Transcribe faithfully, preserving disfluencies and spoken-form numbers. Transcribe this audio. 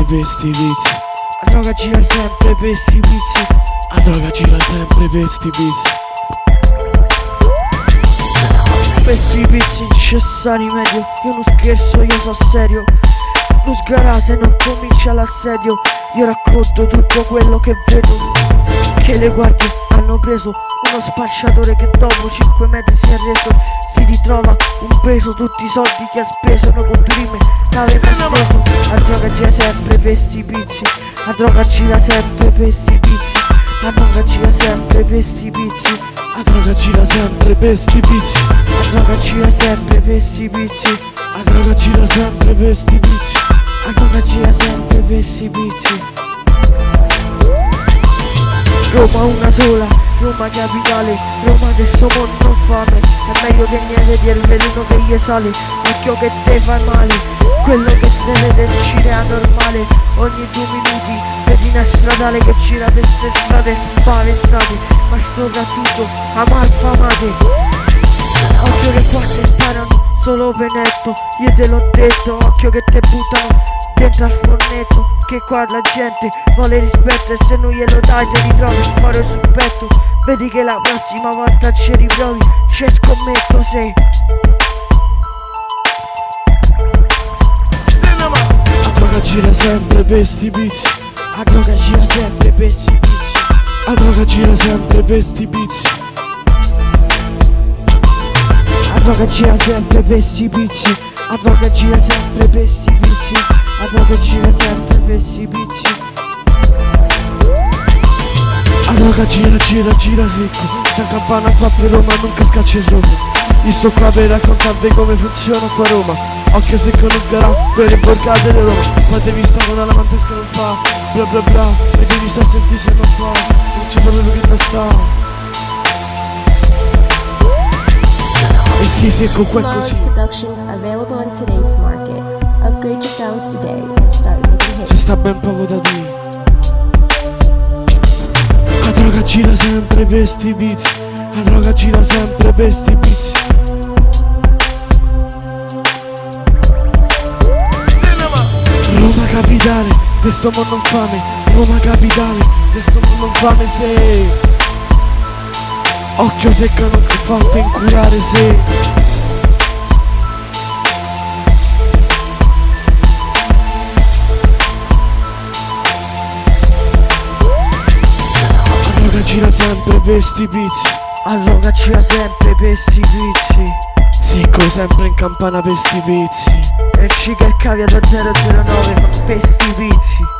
per sti vizi. La droga gira sempre per sti vizi. La droga gira sempre per sti vizi. Per sti vizi non c'è sta rimedio. Io non scherzo, io so serio. Non sgarà se non comincia l'assedio. Io racconto tutto quello che vedo, che le guardie hanno preso. Uno spacciatore che dopo cinque metri si è reso. Si ritrova un peso, tutti i soldi che ha speso. Noi con due rime l'aveva speso. La droga gira sempre per sti pizzi. La droga gira sempre per sti pizzi. La droga gira sempre per sti pizzi. La droga gira sempre per sti pizzi. La droga gira sempre per sti pizzi. La droga gira sempre per sti pizzi. La droga gira sempre per sti pizzi. Roma una sola, Roma capitale, Roma che sto mondo non fame. È meglio che niente di il veleno che gli sale. Occhio che te fa male, quello che se vede in cinema normale. Ogni due minuti vedi una stradale che gira per ste strade spaventate, ma soprattutto amalfamate. Occhio che qua ti sparano solo penetto, io te l'ho detto. Occhio che te buttano dentro al fornetto, che qua la gente vuole rispetto e se non glielo dai ti ritrovi il cuore sul petto. Vedi che la prossima volta ci riprovi, ci scommetto se la droga gira sempre per sti pizzi. La droga gira sempre per sti pizzi. La droga gira sempre per sti pizzi. La droga gira sempre per sti pizzi. La droga gira sempre per sti pizzi. La droga gira sempre per sti pizzi. La droga gira, gira, gira secco. Sta campana qua per Roma non cascacci sopra. Io sto qua per raccontarvi come funziona qua a Roma. Occhio secco non sgarà per le borgate di Roma. Poi devi stare con la lamantesca non fa bla bla bla. E devi stare a sentire se non fa. Non c'è proprio che da sta. E sì, secco qua è così. Production available in today's market. Upgrade your sounds today and start making hits. Ci sta ben poco da dire. La droga gira sempre per sti pizzi. La droga gira sempre per sti pizzi. Roma capitale, de sto mondo infame. Roma capitale, de sto mondo infame se. Occhio secco non ti fate incurare se. La droga gira sempre per sti pizzi. La droga gira sempre per sti pizzi. Secco sempre in campana per sti pizzi. E il cica il cavia da zero zero nove ma per sti pizzi.